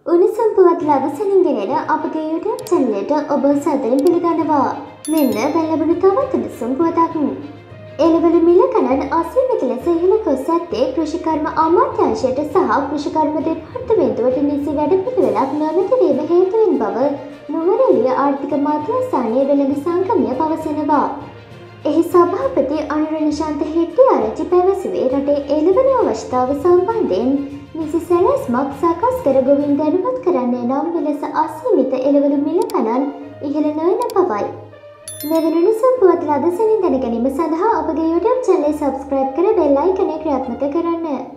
උණුසුම් පුවත් ලදසනින් ගෙනෙන අපගේ YouTube චැනලයට ඔබ සාදරයෙන් පිළිගන්නවා. මෙන්න දැන් ලැබුණු තවත් උණුසුම් පුවතක්. එළවලු මිල ගණන් අසීමිත ලෙස ඉහළ ගොස් ඇත්තේ කෘෂිකර්ම අමාත්‍යාංශයට සහ කෘෂිකර්ම දෙපාර්තමේන්තුවට නිසි වැඩපිළිවෙලක් නොමැති වීම හේතුවෙන් බව නුවරඑළිය ආර්ථික මධ්‍යස්ථානයේ වෙළඳ සංගමය පවසනවා. එහි සභාපති අනුර නිශාන්ත හෙට්ටිආරච්චි පැවසුවේ රටේ එළවලු අවශ්‍යතාව සම්බන්ධයෙන් නිසි සැලැස්මක් සකස් කර ගොවින් දැනුවත් කරන්නේ නම් මෙලෙස අසීමිත එළවලු මිල ගණන් ඉහළ නොයන බවයි. මෙවැනි උණුසුම් පුවත් ලදසනින් දැන ගැනීම සඳහා අපගේ YouTube channel සබ්ස්ක්‍රයිබ් කර බෙල් අයිකනය ක්‍රියාත්මක කරන්න.